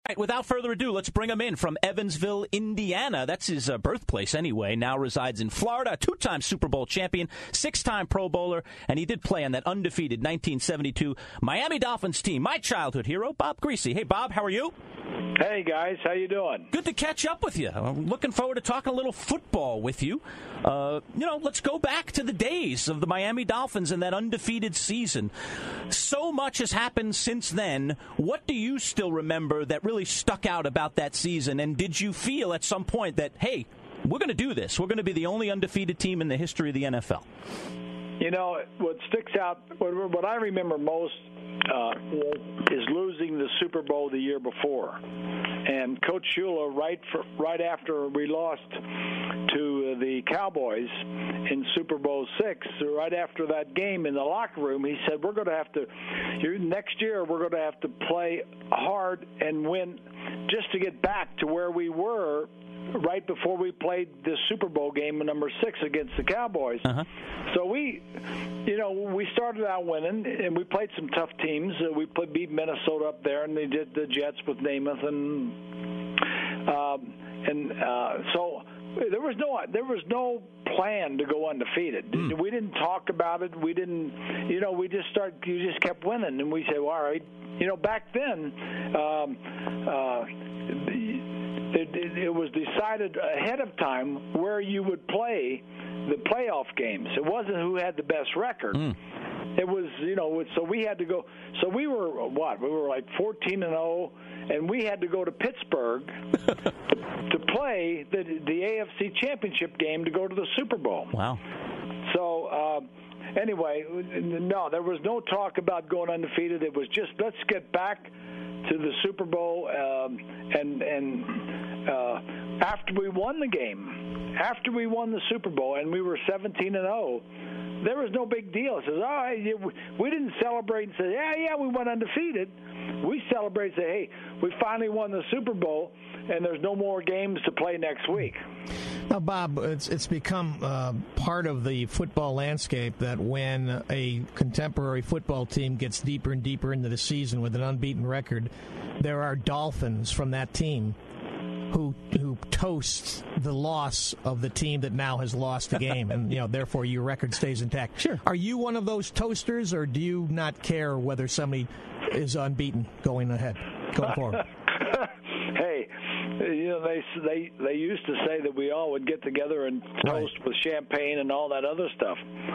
right, without further ado, let's bring him in from Evansville, Indiana. That's his birthplace anyway. Now resides in Florida, two-time Super Bowl champion, six-time Pro Bowler, and he did play on that undefeated 1972 Miami Dolphins team. My childhood hero, Bob Griese. Hey, Bob, how are you? Hey, guys. How you doing? Good to catch up with you. I'm looking forward to talking a little football with you. Let's go back to the days of the Miami Dolphins and that undefeated season. So much has happened since then. What do you still remember that really stuck out about that season? And did you feel at some point that, hey, we're going to do this. We're going to be the only undefeated team in the history of the NFL? You know, what sticks out, what I remember most is losing the Super Bowl the year before. And Coach Shula, right after we lost to the Cowboys in Super Bowl VI, right after that game in the locker room, he said, we're going to have to, next year, we're going to have to play hard and win just to get back to where we were right before we played the Super Bowl game number 6 against the Cowboys. Uh-huh. So we started out winning, and we played some tough teams. We beat Minnesota up there, and they did the Jets with Namath, so there was no plan to go undefeated. We didn't talk about it. We didn't, we just you just kept winning, and we said, well, all right, back then. It was decided ahead of time where you would play the playoff games. It wasn't who had the best record. It was, so we had to go. So we were what? We were like 14-0, and we had to go to Pittsburgh to play the AFC Championship game to go to the Super Bowl. Wow. So anyway, no, there was no talk about going undefeated. It was just let's get back to the Super Bowl, and after we won the game, after we won the Super Bowl, and we were 17-0, there was no big deal. It says, we didn't celebrate and say, yeah, we went undefeated. We celebrate and say, hey, we finally won the Super Bowl, and there's no more games to play next week. Now, Bob, it's become part of the football landscape that when a contemporary football team gets deeper and deeper into the season with an unbeaten record, there are Dolphins from that team who toast the loss of the team that now has lost the game, and therefore your record stays intact. Sure. Are you one of those toasters, or do you not care whether somebody is unbeaten going forward? Hey, they used to say that we all would get together and toast with champagne and all that other stuff.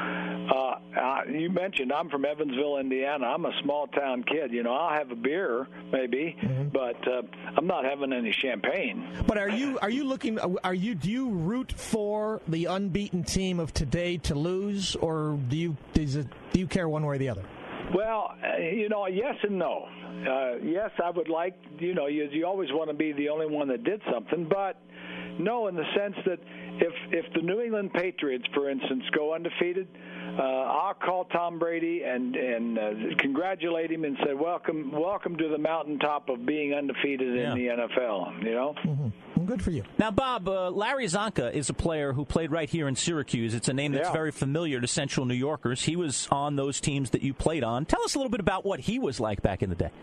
You mentioned I'm from Evansville, Indiana. I'm a small town kid. I'll have a beer maybe, but I'm not having any champagne. But do you root for the unbeaten team of today to lose, or do you care one way or the other? Well, yes and no. Yes, I would like, you always want to be the only one that did something, but no, in the sense that if the New England Patriots, for instance, go undefeated, I'll call Tom Brady and congratulate him and say, welcome to the mountaintop of being undefeated in the NFL, Well, good for you. Now, Bob, Larry Zonka is a player who played right here in Syracuse. It's a name that's very familiar to Central New Yorkers. He was on those teams that you played on. Tell us a little bit about what he was like back in the day.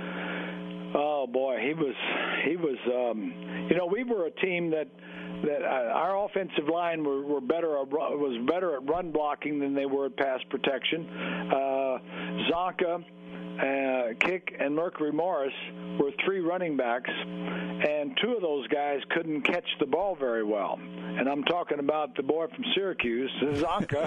Oh boy, he was. We were a team that our offensive line was better at run blocking than they were at pass protection. Zonka, Kick, and Mercury Morris were 3 running backs, and 2 of those guys couldn't catch the ball very well. And I'm talking about the boy from Syracuse, Zonka,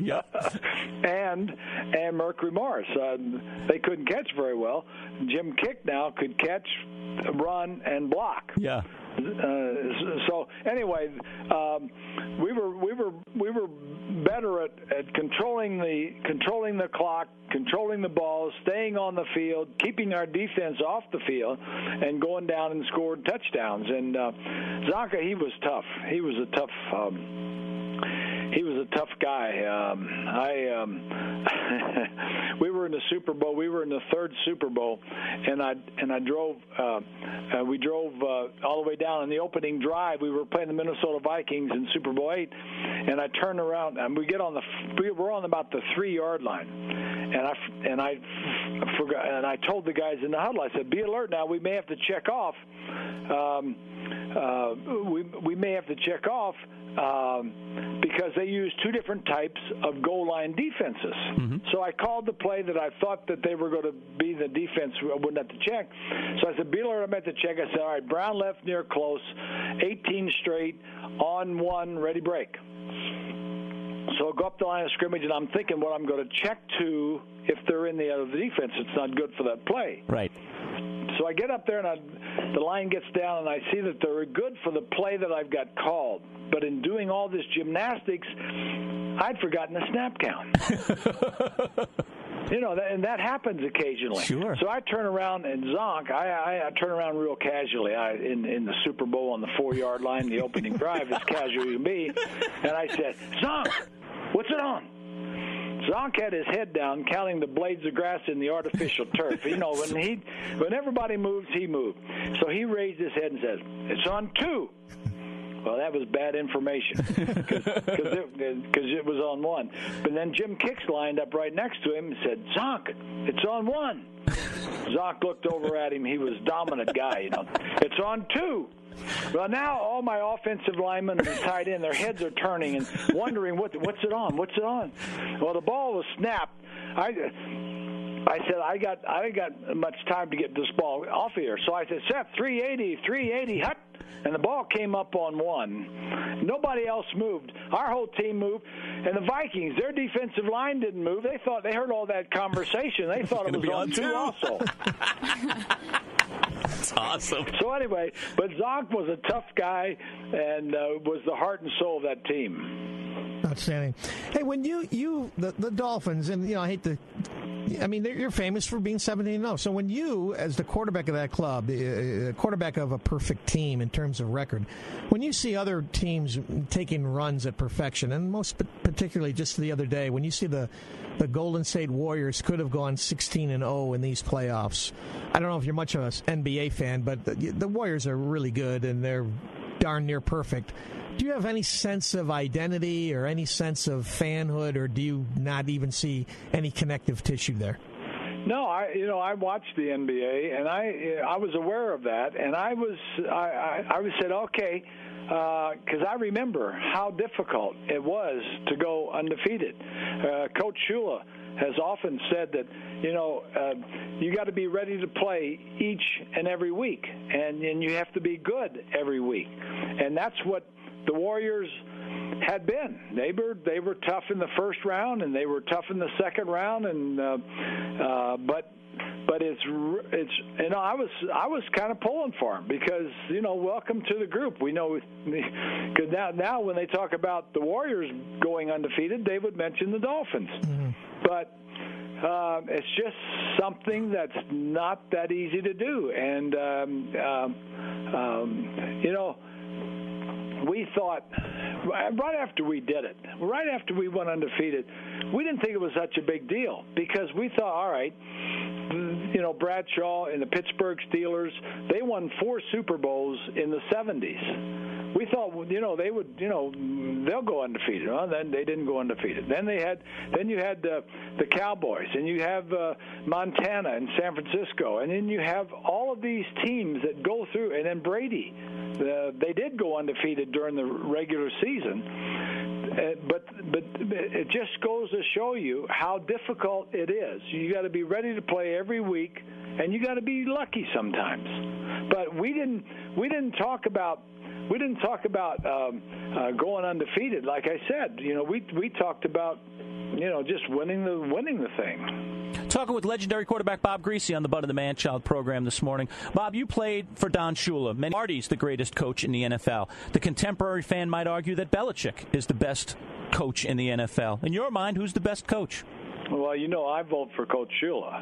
and Mercury Morris. They couldn't catch very well. Jim Kick now could catch, run, and block. Yeah. So anyway, we were better at controlling the clock, controlling the ball, staying on the field, keeping our defense off the field, and going down and scoring touchdowns. And Zonka, he was tough. He was a tough. he was a tough guy. We were in the Super Bowl. We were in the third Super Bowl, and I drove. We drove all the way down in the opening drive. We were playing the Minnesota Vikings in Super Bowl VIII, and I turned around and we're on about the 3-yard line, and I forgot, and I told the guys in the huddle, I said, "Be alert now. We may have to check off. We may have to check off." Because they use two different types of goal line defenses. Mm-hmm. So I called the play that I thought that they were going to be the defense I wouldn't have to check. So I said, "Be alert, I'm at the check." I said, "All right, Brown left near close, 18 straight, on one, ready break." So I go up the line of scrimmage, and I'm thinking what I'm going to check to if they're in the other defense. It's not good for that play. Right. So I get up there, and the line gets down, and I see that they're good for the play that I've got called. But in doing all this gymnastics, I'd forgotten the snap count. And that happens occasionally. Sure. So I turn around, and Zonk, I turn around real casually in the Super Bowl on the 4-yard line, the opening drive, as casual you can be, and I said, "Zonk, what's it on?" Zonk had his head down, counting the blades of grass in the artificial turf. When everybody moves, he moved. So he raised his head and said, "It's on 2." Well, that was bad information because it was on 1. But then Jim Kicks lined up right next to him and said, "Zonk, it's on 1." Zonk looked over at him. He was a dominant guy, "It's on 2." Well, now all my offensive linemen and tight end, their heads are turning and wondering what's it on? What's it on? Well, the ball was snapped. I said, I got much time to get this ball off here. So I said, "Seth, 380, hut." And the ball came up on 1. Nobody else moved. Our whole team moved. And the Vikings, their defensive line didn't move. They heard all that conversation. They thought it was on 2 also. That's awesome. So anyway, but Zonk was a tough guy and was the heart and soul of that team. Outstanding. Hey, when the Dolphins, and you're famous for being 17-0. So when you, as the quarterback of that club, the quarterback of a perfect team in terms of record, when you see other teams taking runs at perfection, and most particularly just the other day, when you see the Golden State Warriors could have gone 16-0 in these playoffs. I don't know if you're much of an NBA fan, but the Warriors are really good, and they're darn near perfect. Do you have any sense of identity or any sense of fanhood, or do you not even see any connective tissue there? No, I watched the NBA, and I was aware of that, and I said, okay, because I remember how difficult it was to go undefeated. Coach Shula has often said that, you got to be ready to play each and every week, and you have to be good every week. And that's what the Warriors had been. They were tough in the first round, and they were tough in the second round, and but it's I was kind of pulling for them because welcome to the group. We know because now when they talk about the Warriors going undefeated, they would mention the Dolphins, but it's just something that's not that easy to do, and we thought right after we did it, right after we went undefeated, we didn't think it was such a big deal because we thought, all right, Bradshaw and the Pittsburgh Steelers, they won 4 Super Bowls in the 70s. We thought, they would, they'll go undefeated. Well, then they didn't go undefeated. Then you had the Cowboys, and you have Montana and San Francisco, and then you have all of these teams that go through, and then Brady. They did go undefeated during the regular season, but it just goes to show you how difficult it is. You got to be ready to play every week, and you got to be lucky sometimes. But we didn't talk about going undefeated. Like I said, we talked about just winning the thing. Talking with legendary quarterback Bob Griese on the Bud of the ManChild program this morning. Bob, you played for Don Shula. Marty's the greatest coach in the NFL. The contemporary fan might argue that Belichick is the best coach in the NFL. In your mind, who's the best coach? Well, I vote for Coach Shula.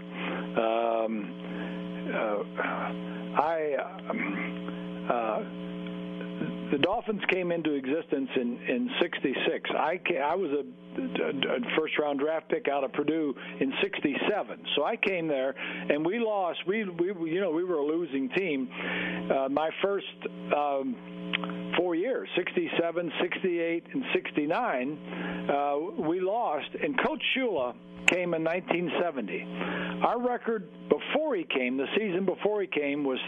the Dolphins came into existence in '66. I was a first-round draft pick out of Purdue in '67. So I came there, and we lost. We were a losing team. My first 4 years, '67, '68, and '69, we lost. And Coach Shula came in 1970. Our record before he came, the season before he came, was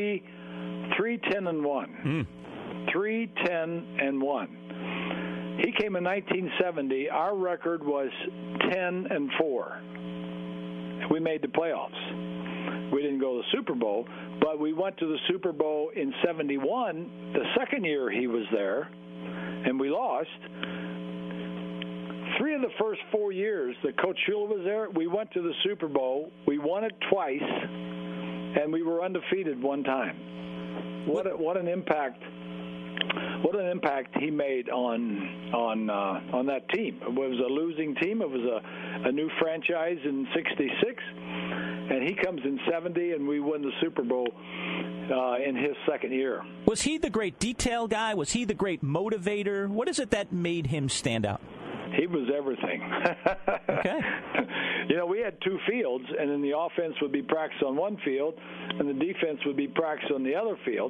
3-10-1. 3-10-1. He came in 1970. Our record was 10-4. We made the playoffs. We didn't go to the Super Bowl, but we went to the Super Bowl in '71, the second year he was there, and we lost. 3 of the first 4 years that Coach Shula was there, we went to the Super Bowl. We won it twice, and we were undefeated one time. What an impact! What an impact he made on that team. It was a losing team. It was a new franchise in '66, and he comes in '70, and we win the Super Bowl in his second year. Was he the great detail guy? Was he the great motivator? What is it that made him stand out? He was everything. Okay. We had 2 fields, and then the offense would be practiced on one field, and the defense would be practiced on the other field.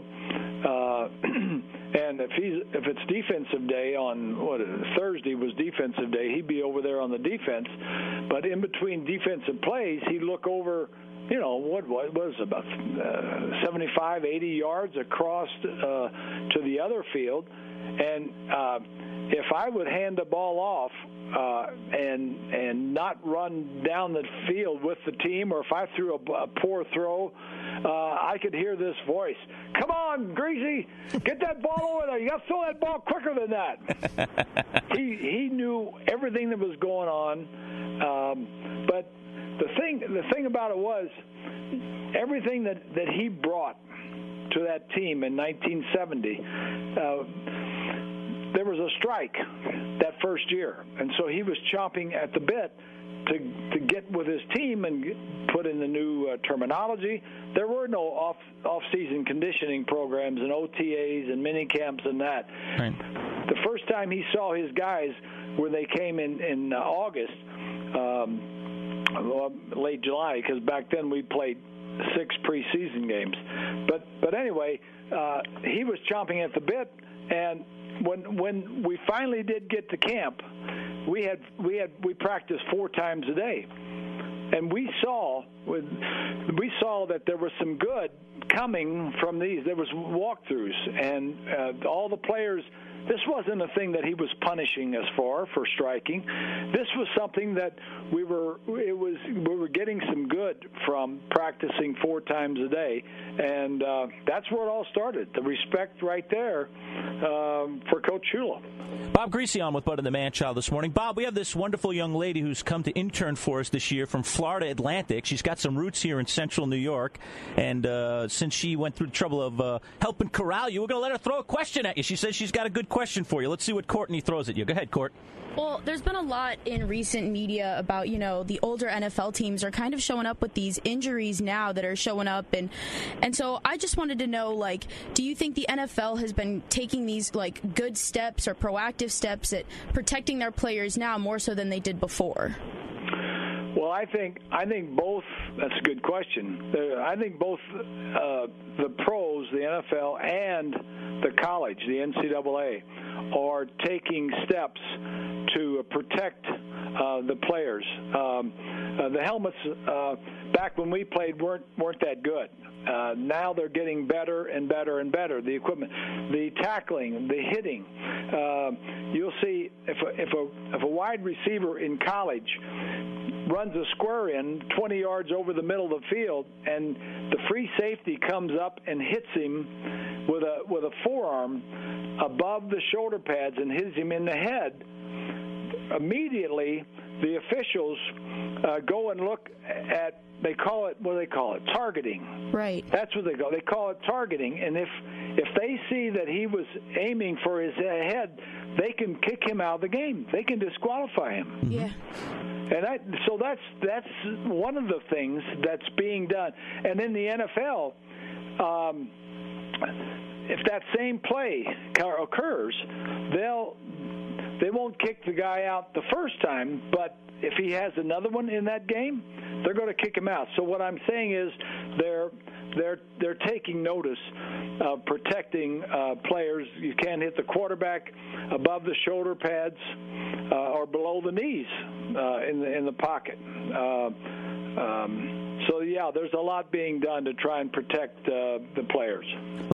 And if it's defensive day on Thursday was defensive day, he'd be over there on the defense. But in between defensive plays, he'd look over. What was about 75, 80 yards across to the other field, and if I would hand the ball off and not run down the field with the team, or if I threw a poor throw, I could hear this voice: "Come on, Griese, get that ball over there. You got to throw that ball quicker than that." He knew everything that was going on, but the thing about it was everything that he brought to that team in 1970. There was a strike that first year, and so he was chomping at the bit to get with his team and put in the new terminology. There were no off-season conditioning programs and OTAs and mini camps and that. Right. The first time he saw his guys when they came in August, late July, because back then we played 6 preseason games. But anyway, he was chomping at the bit, and when we finally did get to camp, we practiced 4 times a day, and we saw that there was some good coming from these. There was walkthroughs, and all the players. This wasn't a thing that he was punishing us for striking. This was something that we were getting some good from practicing 4 times a day, and that's where it all started. The respect right there for Coach Shula. Bob Griese on with Bud and the Man-Child this morning. Bob, we have this wonderful young lady who's come to intern for us this year from Florida Atlantic. She's got some roots here in central New York, and since she went through the trouble of helping corral you, we're going to let her throw a question at you. She says she's got a good question for you. Let's see what Courtney throws at you. Go ahead, Court. Well, there's been a lot in recent media about, the older NFL teams are kind of showing up with these injuries now that are showing up. And so I just wanted to know, do you think the NFL has been taking these, good steps or proactive steps at protecting their players now more so than they did before? Well, I think both. That's a good question. I think both the pros, the NFL, and the college, the NCAA, are taking steps to protect the players. The helmets back when we played weren't that good. Now they're getting better and better and better. The equipment, the tackling, the hitting. You'll see if a wide receiver in college runs a square in 20 yards over the middle of the field, and the free safety comes up and hits him with a forearm above the shoulder pads and hits him in the head, immediately the officials go and look at, what do they call it? Targeting. Right. That's what they call it, targeting. And if they see that he was aiming for his head, they can kick him out of the game. They can disqualify him. Yeah. And so that's one of the things that's being done. And in the NFL, if that same play occurs, they won't kick the guy out the first time, but if he has another one in that game, they're going to kick him out. So what I'm saying is they're taking notice of protecting players. You can't hit the quarterback above the shoulder pads or below the knees in the pocket. So, yeah, there's a lot being done to try and protect the players.